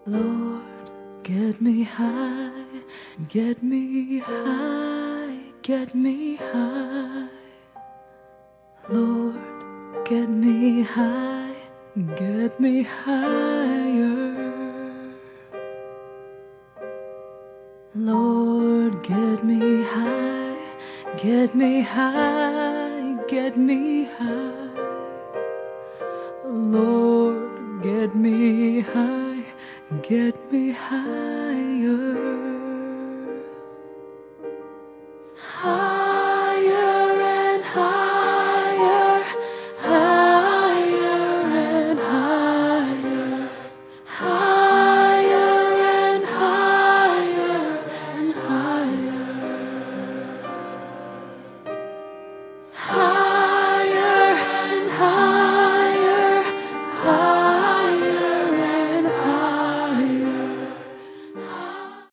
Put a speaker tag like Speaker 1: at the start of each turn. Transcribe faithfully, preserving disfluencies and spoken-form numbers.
Speaker 1: Lord, get me high, get me high, get me high. Lord, get me high, get me higher. Lord, get me high, get me high, get me high. Lord, get me high, get